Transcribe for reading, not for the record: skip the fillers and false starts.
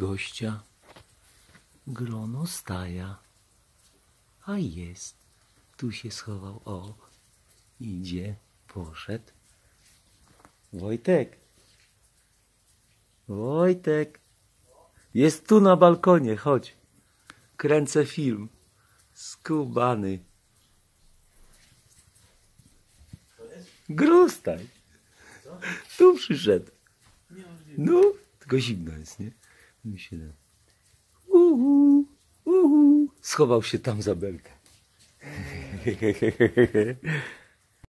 gościa grono staja, a jest, tu się schował, o, idzie, poszedł. Wojtek, Wojtek, jest tu na balkonie, chodź, kręcę film, skubany. Grostaj, tu przyszedł. No, tylko zimno jest, nie? Schował się tam za belkę.